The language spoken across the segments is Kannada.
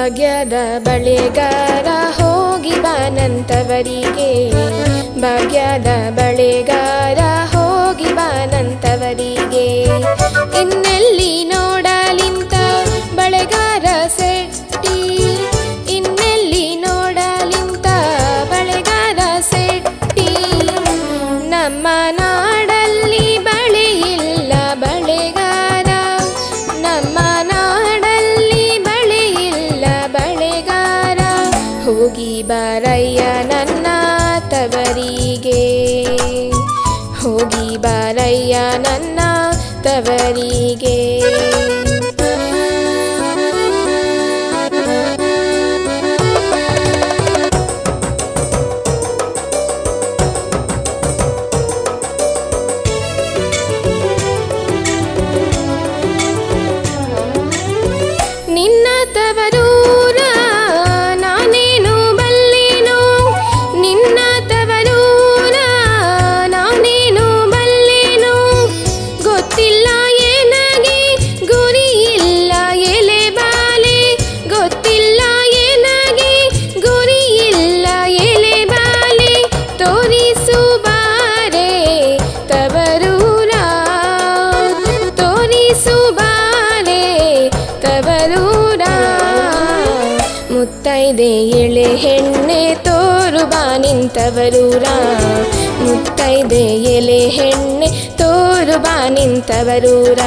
ಭಾಗ್ಯದ ಬಳೆಗಾರ ಹೋಗಿ ಬಾನಂತವರಿಗೆ, ಭಾಗ್ಯದ ಬಳೆಗಾರ ಹೋಗಿ ಬಾನಂತವರಿಗೆ. ಇನ್ನೆಲ್ಲಿ ನೋಡಲಿಂತ ಬಳೆಗಾರ ಸೆಟ್ಟಿ, ಇನ್ನೆಲ್ಲಿ ನೋಡಲಿಂತ ಬಳೆಗಾರ ಸೆಟ್ಟಿ. ನಮ್ಮ ನಾಡಲ್ಲಿ ಬಳೆ ಇಲ್ಲ ಬಳೆಗಾರ, ನಮ್ಮ ನಾಡಲ್ಲಿ ಬಳೆ ಇಲ್ಲ ಬಳೆಗಾರ. ಹೋಗಿ ಬಾರಯ್ಯ ನನ್ನ ತವರಿಗೆ, ಹೋಗಿ ಬಾರಯ್ಯ ನನ್ನ ತವರಿಗೆ. ನಿನ್ನ ತವರೂರ ನಾನೇನು ಬಲ್ಲೆನೋ, ನಿನ್ನ ತವರೂರ ನಾನೇನು ಬಲ್ಲೆನೋ. ಗೊತ್ತಿಲ್ಲ ಏನಗೆ ಗುರಿ ಇಲ್ಲ ಎಲೆ ಬಾಲೆ, ಗೊತ್ತಿಲ್ಲ ಏನಗೆ ಗುರಿ ಇಲ್ಲ ಎಲೆ ಬಾಲೆ. ತೋರಿಸು ಬಾರೆ ತವರೂರ, ತೋರಿಸು ಬಾರೆ ತವರೂರ. ಮುತ್ತೈದೆ ಎಳೆ ಹೆಣ್ಣೆ ತೋರು ಬಾ ನಿಂತವರೂರ, ಮುತ್ತೈದೆ ಎಲೆ ಹೆಣ್ಣೆ ತೋರು ಬಾ ನಿಂತವರೂರ.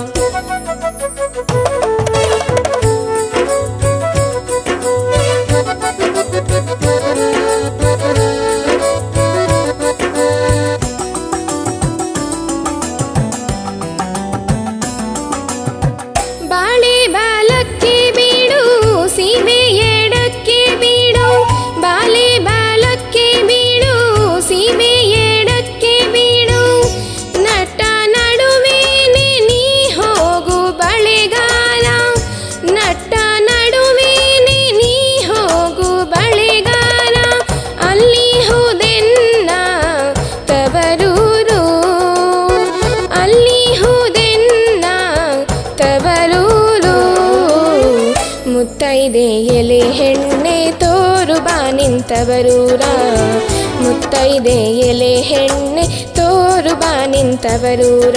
ಬಾಳೆ ಬಾಲಕ್ಕೆ ಬೀಡು ಸೀಮೆ ಎಡಕ್ಕೆ ಬೀಡು, ಬಾಳೆ ಬಾಲಕ್ಕೆ ಬೀಡು ಸೀಮೆ ಎಡಕ್ಕೆ ಬೀಡು. ನಟ್ಟ ನಡುವೇನೆ ನೀ ಹೋಗು ಬಳೆಗಾರ, ನಟ್ಟ ನಡುವೇನೆ ನೀ ಹೋಗು ಬಳೆಗಾರ. ಅಲ್ಲಿ ಹುದೆನ್ನ ತವರೂರು, ಅಲ್ಲಿ ಹುದೆನ್ನ ತವರೂರು. ಮುತ್ತೈದೆ ಎಲೆ ಹೆಣ್ಣೆ ತೋರು ಬಾ ನಿಂತವರೂರ, ಮುತ್ತೈದೆ ಎಲೆ ಹೆಣ್ಣೆ ತೋರು ಬಾ ನಿಂತವರೂರ.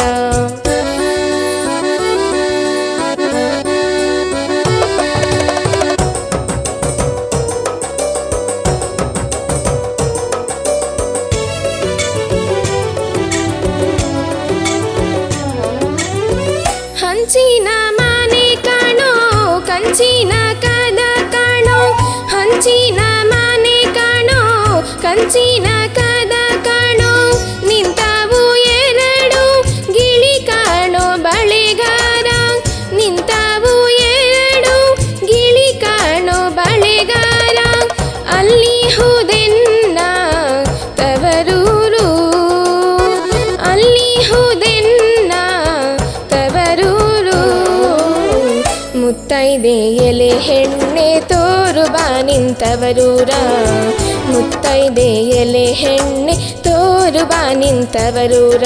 ಹಂಚಿನ ಮನೆ ಕಾಣೋ ಕಂಚಿನ ಕದ ಕಾಣೋ, ಹಂಚಿನ ಮನೆ ಕಾಣೋ ಕಂಚಿನ ಕದ ಕಾಣೋ. ನಿಂತಾವು ಎರಡು ಗಿಳಿ ಕಾಣೋ ಬಳೆಗಾರ, ನಿಂತಾವು ಎರಡು ಗಿಳಿ ಕಾಣೋ ಬಳೆಗಾರ. ಅಲ್ಲಿ ಹುದೆನ್ನ ತವರೂರು, ಅಲ್ಲಿ ಹುದೆನ್ನ ತವರೂರು. ಮುತ್ತೈದೆ ಎಲೆ ಹೆಣ್ಣೆ ತೋರು ಬಾ ನಿಂತವರೂರ, ಮುತ್ತೈದೆ ಎಲೆ ಹೆಣ್ಣೆ ತೋರು ಬಾ ನಿಂತವರೂರ.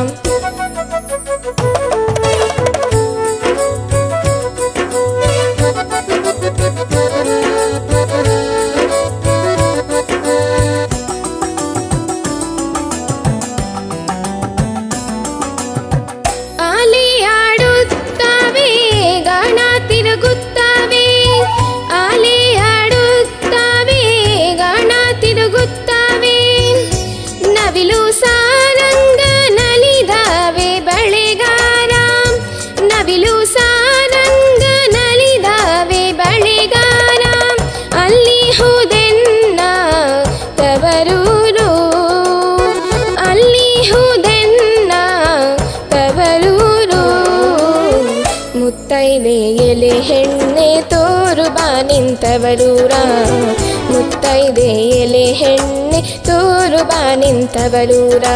ಆಲೆ ಆಡುತ್ತವೆ ಗಾಣ ತಿರುಗುತ್ತವೆ, ಆಲೆ ಆಡುತ್ತವೆ ಗಾಣ ತಿರುಗುತ್ತವೆ. ನವಿಲು ಸಾರಂಗ ನಲಿದಾವೆ ಬಳೆಗಾರ, ನವಿಲು ಸಾರಂಗ ನಲಿದಾವೆ ಬಳೆಗಾರ. ಅಲ್ಲಿ ಹುದೆನ್ನ ತವರೂರು, ಅಲ್ಲಿ ಹುದೆನ್ನ ತವರೂರು. ಮುತ್ತೈದೆ ಎಲೆ ಹೆಣ್ಣೆ ತೋರು ಬಾ ನಿಂತವರೂರ, ಮುತ್ತೈದೆ ಎಲೆ ಹೆಣ್ಣೆ ತೋರು ಬಾ ನಿಂತವರೂರ.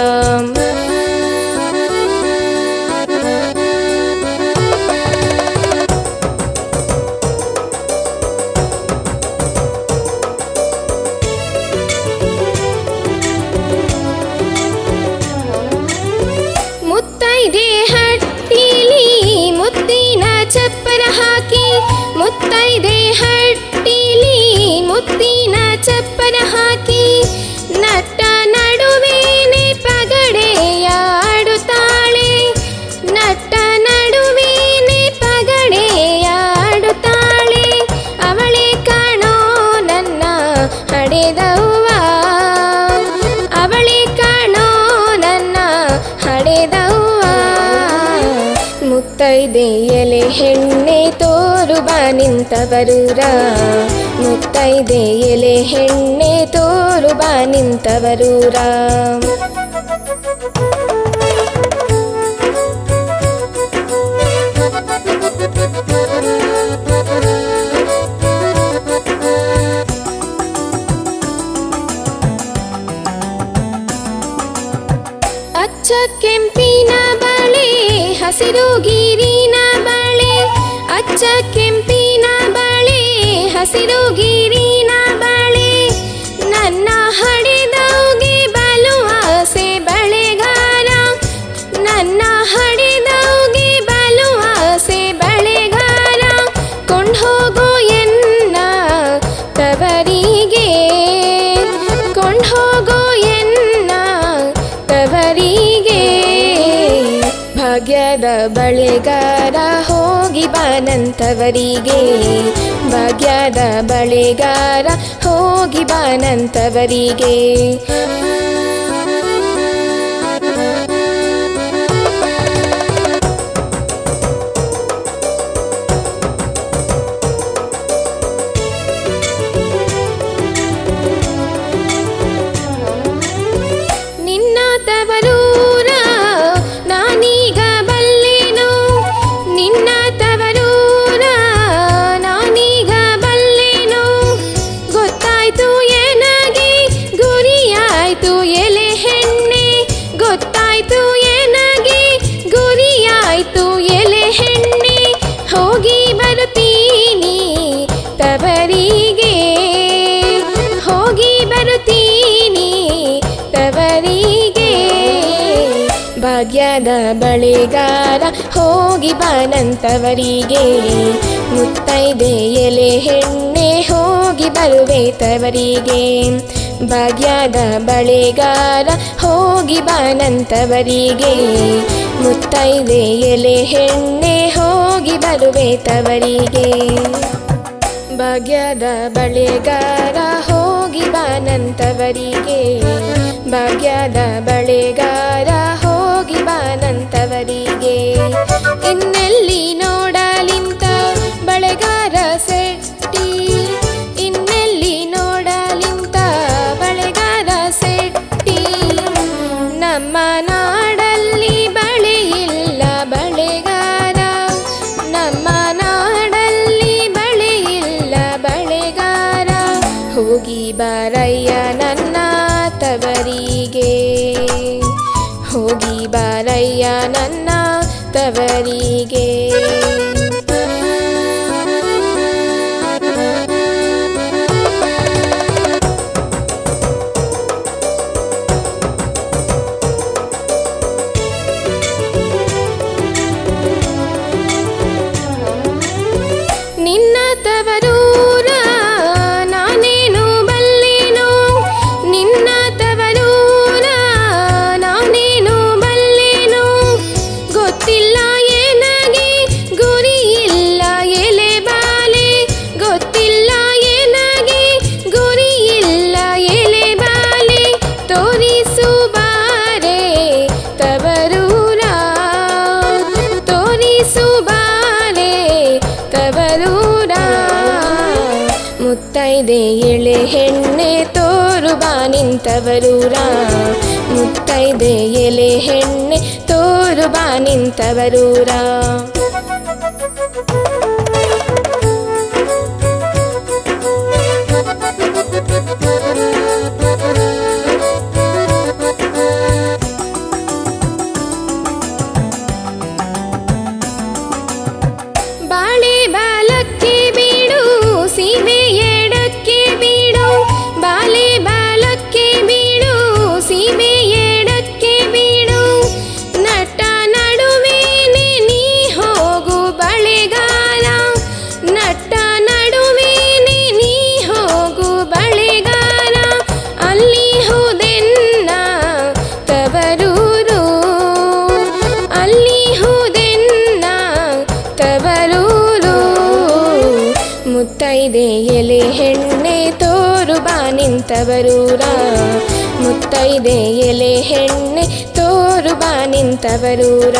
ಮುತ್ತೈದೆ ಹಟ್ಟಿಲಿ ಮುತ್ತಿನ ಚಪ್ಪರ ಹಾಕಿ, ಮುತ್ತೈದೆ ಹಟ್ಟಿ ಮುತ್ತಿನ ಚಪ್ಪರ ಹಾಕಿ ನಟ್ಟ ನಡುವೇನೆ ಪಗಡೆಯಾಡುತ್ತಾಳೆ. ನಟ್ಟ ನಡುವೇನೆ ಪಗಡೆಯಾಡುತ್ತಾಳೆ. ಅವಳೇ ಕಾಣೋ ನನ್ನ ಹಡೆದವ್ವ, ಅವಳೇ ಕಾಣೋ ನನ್ನ ಹಡೆದವ್ವ. ಮುತ್ತೈದೆ ಎಲೆ ಹೆಣ್ಣೆ ತೋರು ಬಾ ನಿಂತವರೂರ, ಮುತ್ತೈದೆ ಎಲೆ ಹೆಣ್ಣೆ ತೋರು ಬಾ ನಿಂತವರೂರ. ಅಚ್ಚ ಕೆಂಪಿನ ಬಳೆ ಹಸಿರು ಗಿರಿನ ಬಳೆ, ಅಚ್ಚ ಕೆಂಪಿನ ಬಳೆ ಹಸಿರು ಗಿರಿನ ಬಳೆ. ನನ್ನ ಹಡೆದವ್ಗೆ ಬಲು ಆಸೆ ಬಳೆಗಾರ, ನನ್ನ ಹಡೆದವ್ಗೆ ಬಲು ಆಸೆ ಬಳೆಗಾರ. ಕೊಂಡ್ಹೋಗೋ ಎನ್ನ ತವರಿಗೆ, ಕೊಂಡ್ಹೋಗೋ ಎನ್ನ ತವರಿಗೆ. ಭಾಗ್ಯದ ಬಳೆಗಾರ ಹೋಗಿ ಬಾನಂತವರಿಗೆ, ಭಾಗ್ಯದ ಬಳೆಗಾರ ಹೋಗಿ ಬಾನಂತವರಿಗೆ. ನಿನ್ನ ತವರೂರ ನಾನೀಗ ಬಲ್ಲೆನು, ನಿನ್ನ ತವರೂರ ನಾನೀಗ ಬಲ್ಲೆನು. ಗೊತ್ತಾಯ್ತು ಎನಗೆ ಗುರಿಯಾಯ್ತು ಎಲೆ ಹೆಣ್ಣೆ, ಗೊತ್ತಾಯ್ತು ಎನಗೆ ಗುರಿಯಾಯ್ತು ಎಲೆ ಹೆಣ್ಣೆ. ಹೋಗಿ ಬರುತ್ತೀನಿ ತವರಿಗೆ, ಹೋಗಿ ಬರುತ್ತೀನಿ ತವರಿಗೆ. ಭಾಗ್ಯದ ಬಳೆಗಾರ ಹೋಗಿ ಬಾನಂತವರಿಗೆ, ಮುತ್ತೈದೆ ಎಲೆ ಹೆಣ್ಣೆ ಹೋಗಿ ಬರುವೆ ತವರಿಗೆ. ಭಾಗ್ಯದ ಬಳೆಗಾರ ಹೋಗಿ ಬಾನಂತವರಿಗೆ, ಮುತ್ತೈದೆ ಎಲೆ ಹೆಣ್ಣೆ ಹೋಗಿ ಬರುವೆ ತವರಿಗೆ. ಭಾಗ್ಯದ ಬಳೆಗಾರ ಹೋಗಿ ಬಾನಂತವರಿಗೆ, ಭಾಗ್ಯದ ಬಳೆಗಾರ ಹೋಗಿ ಬಾನಂತವರಿಗೆ. ಇನ್ನೆಲ್ಲಿ ನೋಡಲಿಂತ ಬಳೆಗಾರ ಸೆಟ್ಟಿ, ಇನ್ನೆಲ್ಲಿ ನೋಡಲಿಂತ ಬಳೆಗಾರ ಸೆಟ್ಟಿ. ನಮ್ಮ ನಾಡಲ್ಲಿ ಬಳೆ ಇಲ್ಲ ಬಳೆಗಾರ, ನಮ್ಮ ನಾಡಲ್ಲಿ ಬಳೆ ಇಲ್ಲ ಬಳೆಗಾರ. ಹೋಗಿ ಬಾರಯ್ಯ ನನ್ನ ತವರಿಗೆ, ಹೋಗಿ ಬಾರಯ್ಯ ನನ್ನ ತವರಿಗೆ. ನಿನ್ನ ತವರೂರ ನಾನೇನು ಬಲ್ಲೆನು, ನಿನ್ನ ತವರೂರ ನಾನೇನು ಬಲ್ಲೆನು. ಗೊತ್ತಿಲ್ಲ ಎನಗೆ ಗುರಿಯಿಲ್ಲ ಎಲೆ ಬಾಲೆ, ಗೊತ್ತಿಲ್ಲ ಎನಗೆ ಗುರಿಯಿಲ್ಲ ಎಲೆ ಬಾಲೆ. ತೋರಿಸು ಬಾರೆ ತವರೂರ, ತೋರಿಸು ಬಾರೆ ತವರೂರ. ಮುತ್ತೈದೆ ಎಳೆ ಹೆಣ್ಣೆ ತೋರು ಬಾ ನಿಂತವರೂರ, ಮುತ್ತೈದೆ ಎಲೆ ಹೆಣ್ಣೆ ತೋರು ಬಾ ನಿಂತವರೂರ. ಬಾಳೆ ಬಾಲಕ್ಕೆ ಬೀಡು ಸೀಬೆ ಎಡಕ್ಕೆ ಬೀಡು, ಬಾಳೆ ಬಾಲಕ್ಕೆ ಬೀಡು ಸೀಬೆ ಎಡಕ್ಕೆ ಬೀಡು. ನಟ್ಟ ನಡುವೇನೆ ನೀ ಹೋಗು ಬಳೆಗಾರ, ನಟ್ಟ ನಡುವೇನೆ ನೀ ಹೋಗು ಮುತ್ತೈದೆ ಎಲೆ ಹೆಣ್ಣೆ ತೋರು ಬಾ ನಿಂತವರೂರ ಮುತ್ತೈದೆ ಎಲೆ ಹೆಣ್ಣೆ ತೋರು ಬಾ ನಿಂತವರೂರ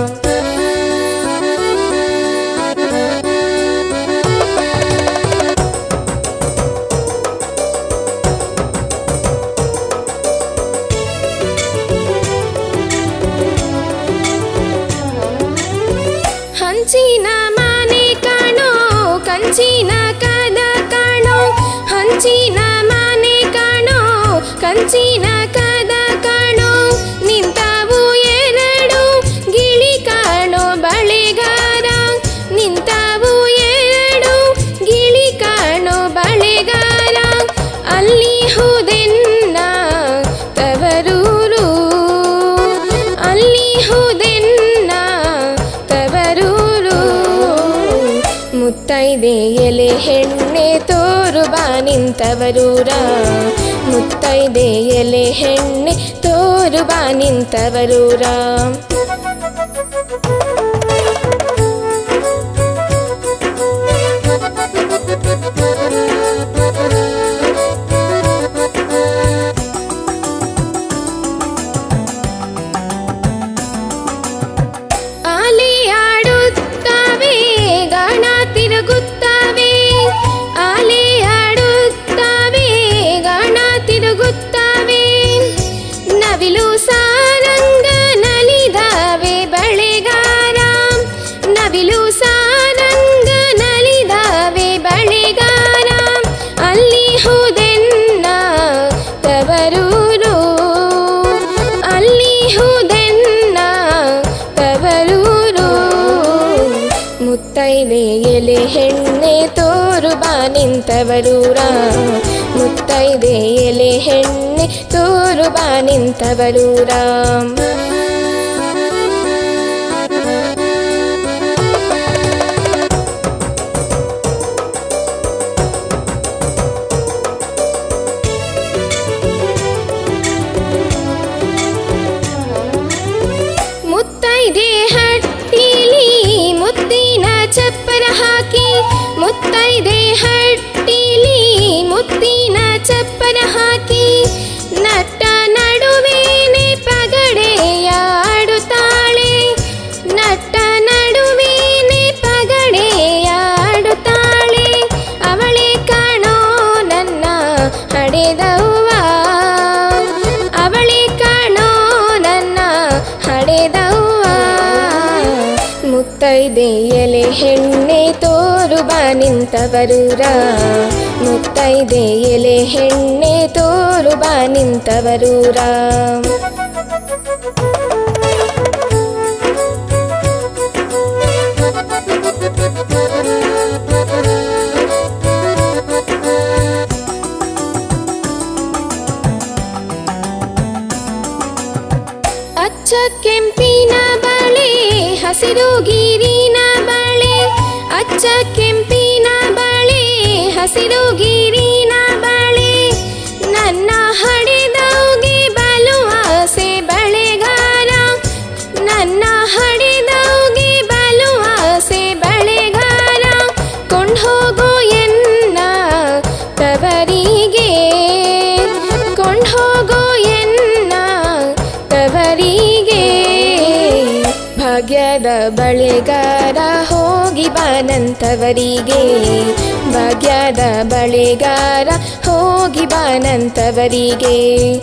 ಹಂಚಿನ ಮನೆ ಕಾಣೋ ಕಂಚಿನ ಕದ ಕಾಣೋ ಹಂಚಿನ ಮನೆ ಕಾಣೋ ಕಂಚಿನ ಕದ ಕಾಣೋ ನಿಂತಾವು ಎರಡು ಗಿಳಿ ಕಾಣೋ ಬಳೆಗಾರ ನಿಂತಾವು ಎರಡು ಗಿಳಿ ಕಾಣೋ ಬಳೆಗಾರ ಅಲ್ಲಿ ಹುದೆನ್ನ ತವರೂರು ಅಲ್ಲಿ ಹುದೆನ್ನ ತವರೂರು ಮುತ್ತೈದೆ ಎಲೆ ಹೆಣ್ಣೆ ತೋರು ಬಾ ನಿಂತವರೂರ ಮುತ್ತೈದೆ ಎಲೆ ಹೆಣ್ಣೆ ತೋರು ಬಾ ನಿಂತವರೂರ ಆಲೆ ಆಡುತ್ತವೆ ಗಾಣ ತಿರುಗುತ್ತವೆ ಆಲೆ ಆಡುತ್ತವೆ ಗಾಣ ತಿರುಗುತ್ತವೆ ನವಿಲು ಸಾರಂಗ ನಲಿದಾವೆ ಬಳೆಗಾರ ನವಿಲು ಸಾರಂಗ ನಲಿದಾವೆ ಬಳೆಗಾರ ಅಲ್ಲಿ ಹುದೆನ್ನ ತವರೂರು ಅಲ್ಲಿ ಹುದೆನ್ನ ತವರೂರು ಮುತ್ತೈದೆ ಎಲೆ ಹೆಣ್ಣೆ ತೋರು ಬಾ ನಿಂತವರೂರ ಮುತ್ತೈದೆ ಎಲೆ ಹೆಣ್ಣೆ ತೋರು ಬಾ ನಿಂತವರೂರ ಮುತ್ತೈದೆ ಹಟ್ಟಿಲಿ ಮುತ್ತಿನ ಚಪ್ಪರ ಹಾಕಿ ಮುತ್ತೈದೆ ಹಟ್ಟಿಲಿ ಮುತ್ತಿನ ಚಪ್ಪರ ಹಾಕಿ ನಟ್ಟ ನಡುವೇನೆ ಪಗಡೆಯ ಆಡುತ್ತಾಳೆ ನಟ್ಟ ನಡುವೇನೆ ಪಗಡೆಯ ಆಡುತ್ತಾಳೆ ಅವಳೇ ಕಾಣೋ ನನ್ನ ಹಡೆದವ್ವ ಅವಳೇ ಕಾಣೋ ನನ್ನ ಹಡೆದವ್ವ ಮುತ್ತೈದೆ ಎಲೆ ಹೆಣ್ಣೆ ತೋರು ಬಾ ನಿಂತವರೂರ ಮುತ್ತೈದೆ ಎಲೆ ಹೆಣ್ಣೆ ತೋರು ಬಾ ನಿಂತವರೂರ ಅಚ್ಚ ಕೆಂಪಿನ ಬಳೆ ಹಸಿರು ಗಿರಿನ ಬಳೆ ಅಚ್ಚ ಕೆಂಪಿನ ಬಳೆ ಹಸಿರು ಗಿರಿನ ಬಳೆ ನನ್ನ ಹಡೆದವ್ಗೆ ಬಲು ಆಸೆ ಬಳೆಗಾರ ನನ್ನ ಹಡೆದವ್ಗೆ ಬಲು ಆಸೆ ಬಳೆಗಾರ ಕೊಂಡ್ಹೋಗೋ ಎನ್ನ ತವರಿಗೆ ಕೊಂಡ್ಹೋಗೋ ಎನ್ನ ತವರಿಗೆ ಭಾಗ್ಯದ ಬಳೆಗಾರ ಹೋಗಿ ಬಾನಂತವರಿಗೆ ಭಾಗ್ಯದ ಬಳೆಗಾರ ಹೋಗಿ ಬಾನಂತವರಿಗೆ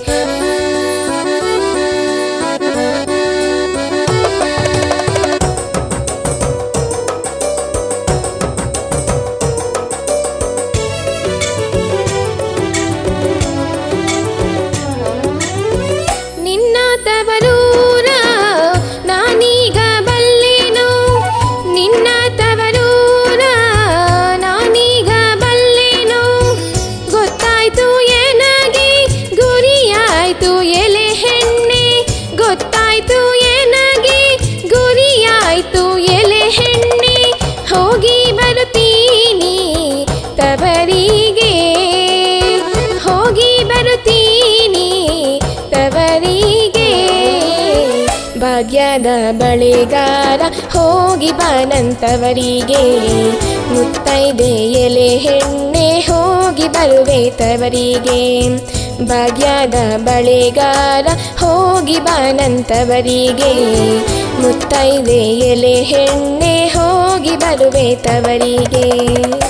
ನಿನ್ನ ತವರೂರ ನಾನೀಗ ಬಲ್ಲೆನು ನಿನ್ನ ತವರೂರ ನಾನೀಗ ಬಲ್ಲೆನು ಗೊತ್ತಾಯ್ತು ಎನಗೆ ಗುರಿಯಾಯ್ತು ಎಲೆ ಹೆಣ್ಣೆ ಗೊತ್ತಾಯ್ತು ಎನಗೆ ಗುರಿಯಾಯ್ತು ಎಲೆ ಹೆಣ್ಣೆ ಹೋಗಿ ಬರುತ್ತೀನಿ ತವರಿಗೆ ಹೋಗಿ ಬರುತ್ತೀನಿ ತವರಿಗೆ ಭಾಗ್ಯ ಭಾಗ್ಯದ ಬಳೆಗಾರ ಹೋಗಿ ಬಾನಂತವರಿಗೆ ಮುತ್ತೈದೆ ಎಲೆ ಹೆಣ್ಣೆ ಹೋಗಿ ಬರುವೆ ತವರಿಗೆ ಭಾಗ್ಯದ ಬಳೆಗಾರ ಹೋಗಿ ಬಾನಂತವರಿಗೆ ಮುತ್ತೈದೆ ಎಲೆ ಹೆಣ್ಣೆ ಹೋಗಿ ಬರುವೆ ತವರಿಗೆ